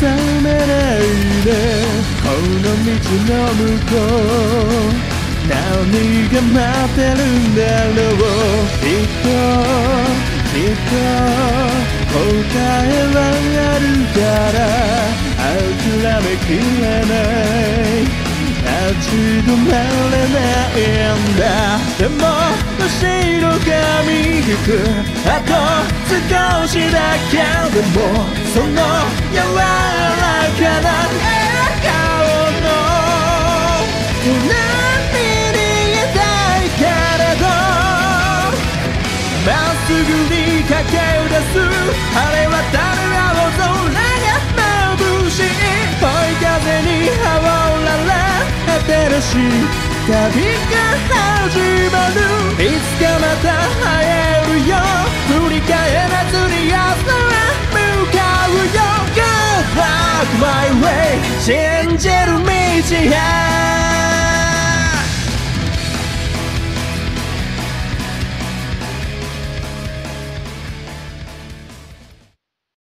めないでこの道の向こう何が待ってるんだろうきっと答えはあるから諦めきれない立ち止まれないんだでも後ろ髪引くあと少しだけでもその柔らかな笑顔の胸に逃げたいけれどまっすぐに駆け出すあれは誰らの空が眩しい追い風に煽られ新しい旅が始まるいつかまた会えるよ振り返らずに明日へ向かうよ Go back my way 信じる道へ